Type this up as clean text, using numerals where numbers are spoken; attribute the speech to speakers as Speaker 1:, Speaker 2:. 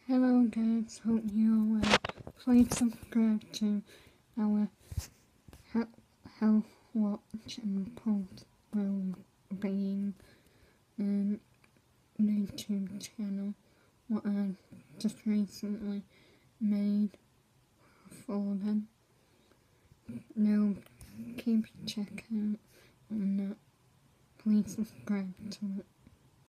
Speaker 1: Hello guys, hope you're well. Please subscribe to our health watch and pulse well-being YouTube channel, what I just recently made for them. Now keep checking on that. Please subscribe to it.